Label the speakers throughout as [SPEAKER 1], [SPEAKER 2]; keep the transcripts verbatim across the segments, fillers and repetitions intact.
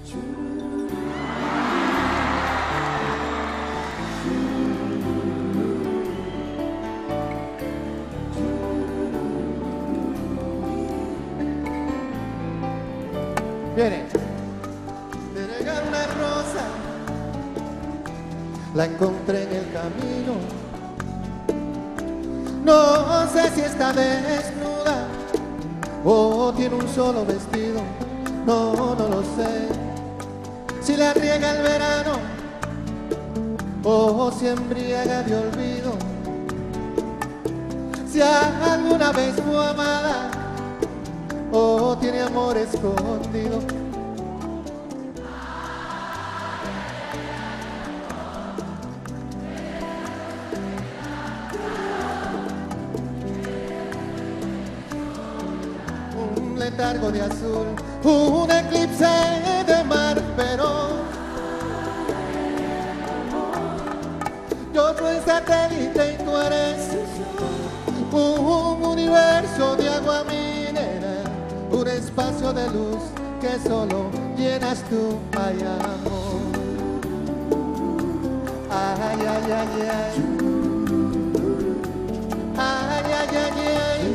[SPEAKER 1] Viene. Me regaló una rosa, la encontré en el camino. No sé si está desnuda o tiene un solo vestido. No, no lo sé. Si la riega el verano o se embriaga de olvido. Si alguna vez fue amada o tiene amor escondido. Un letargo de azul, un eclipse de mar, pero yo soy satélite y tú eres un universo de agua mineral, un espacio de luz que solo llenas tú, ay amor. Ay, ay, ay, ay. Ay, ay, ay, ay.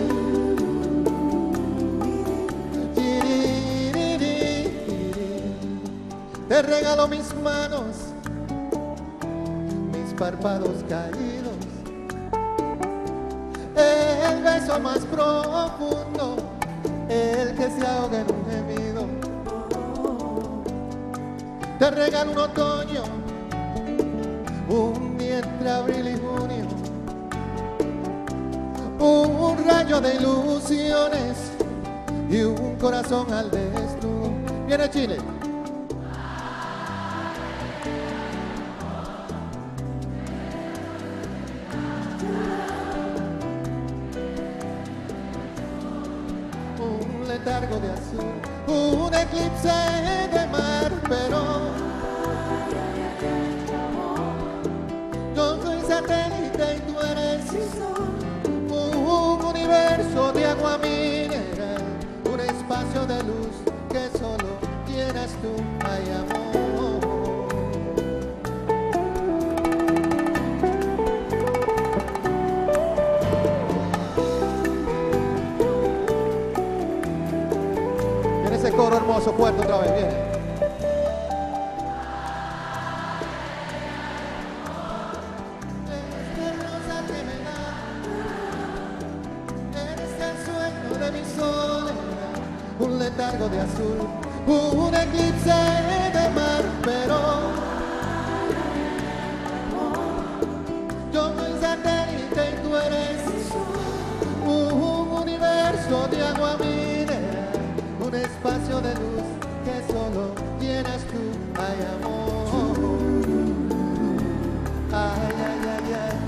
[SPEAKER 1] Te regalo mis manos, mis párpados caídos, el beso más profundo, el que se ahoga en un gemido. Te regalo un otoño, un día entre abril y junio, un rayo de ilusiones y un corazón al desnudo. Viene Chile. Un letargo de azul, un eclipse de mar, pero yo soy satélite y tú eres un universo de agua mineral, un espacio de luz que solo llenas tú, ay amor. Viene ese coro hermoso, fuerte otra vez, viene. Un letargo de azul, un eclipse de mar, pero yo soy satélite y tú eres un universo de agua mineral, un espacio de luz que solo llenas tú, ay amor. Ay, ay, ay, ay.